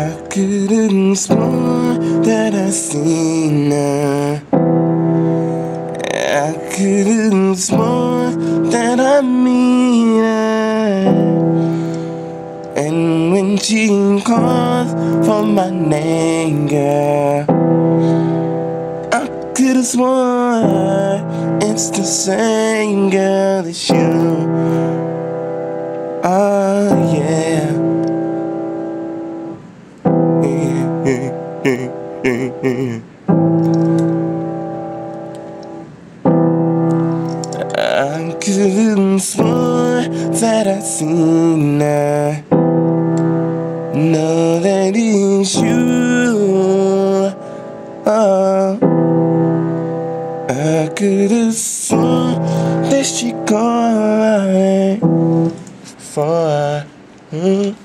could've sworn that I seen her. I could've sworn that I meet her. And when she calls for my name, girl, I could've sworn it's the same girl as you. Oh yeah. I could've sworn that I seen her. Know that it's you. Oh, I could've sworn that she called for